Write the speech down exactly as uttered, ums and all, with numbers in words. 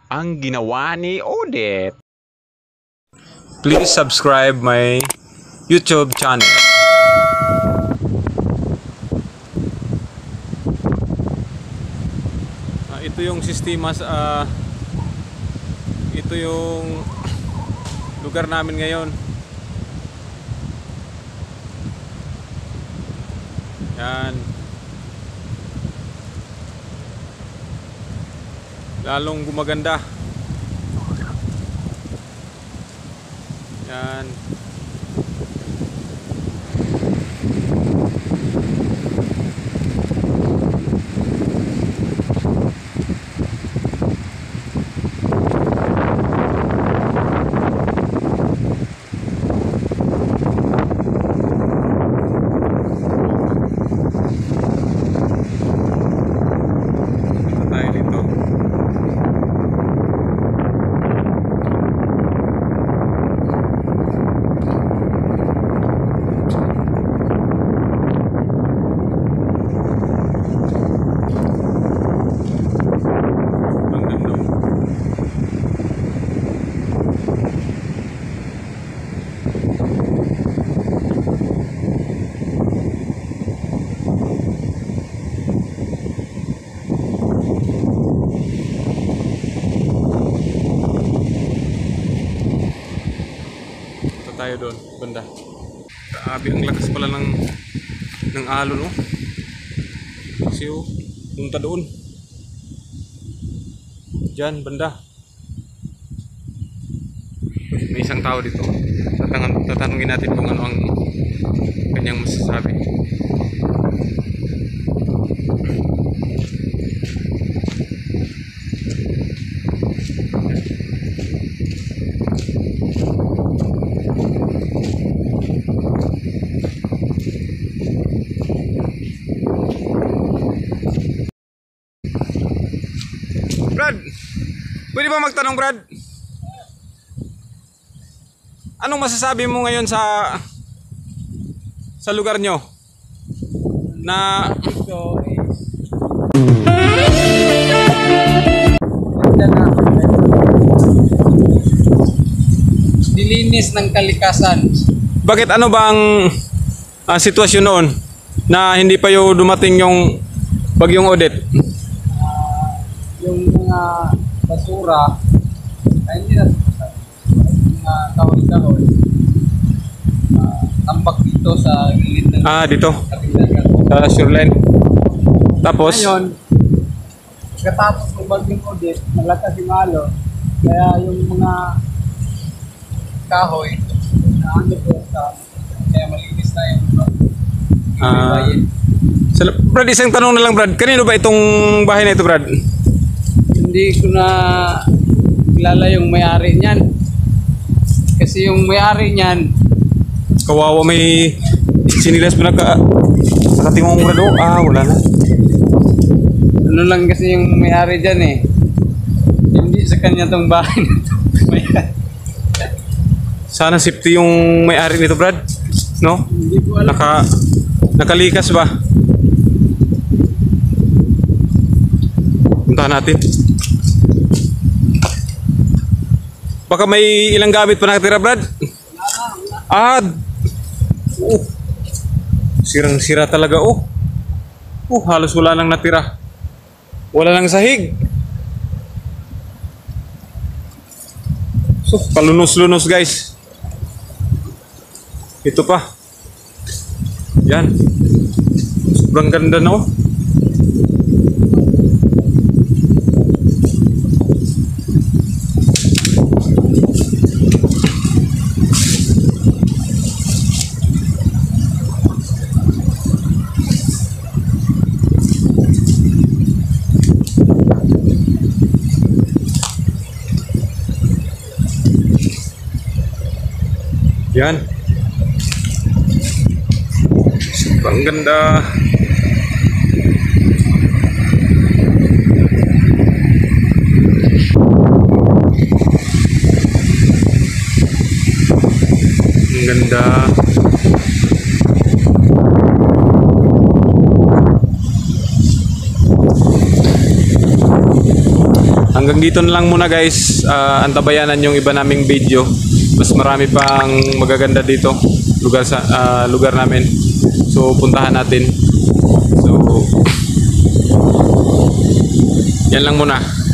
ang ginawa ni Odette. Please subscribe my YouTube channel. Uh, ito yung sistema sa uh, ito yung lugar namin ngayon. Yan. Lalong gumaganda. Yan. Tayo dito. Tayo doon, banda. Grabe, ang lakas pala ng ng alon, no? Kasi oh, punta doon. Diyan, banda. May isang tao dito. Tatanungin, tatanungin natin kung ano ang kanyang masasabi. Brad, pwede ba magtanong, Brad? Anong masasabi mo ngayon sa sa lugar nyo? Na So, dilinis ng kalikasan. bakit ano bang uh, sitwasyon noon na hindi pa yung dumating yung bagyong Odette? Yung mga basura ay hindi na yung mga kahoy-kahoy uh, tambak dito sa gilid ng Ah, dito Kapitagan. sa shoreline. Tapos Ngayon, katapos ng bagyong Odette, malakas yung alon, kaya yung mga kahoy na ano po sa kaya malinis na yung Ah. bayan. sa, Brad, isang tanong na lang, Brad. Kanino ba itong bahay na ito, Brad? Hindi ko na kilala yung may-ari niyan. Kasi yung may-ari niyan, Kawawa, may sinilas pa naka nakatingong, Brad. Oh, ah, wala na. ano lang kasi yung may-ari diyan eh. Hindi sa kanya tong bahay na to. Sana safety yung may-ari nito, Brad. No? Hindi ko alam. Naka nakalikas ba? Puntahan natin. Baka may ilang gamit pa nakatira, Brad. Ah, oh. Sirang-sira talaga, oh. Oh, halos wala nang natira. Wala nang sahig. So, palunos-lunos, guys. Ito pa. Yan. Sobrang ganda, no? Yan. Sobrang ganda. Ang ganda. Ang hanggang dito na lang muna guys. Ah, antabayanan yung iba naming video. Mas marami pang magaganda dito lugar sa ah, lugar namin. So puntahan natin. So yan lang muna.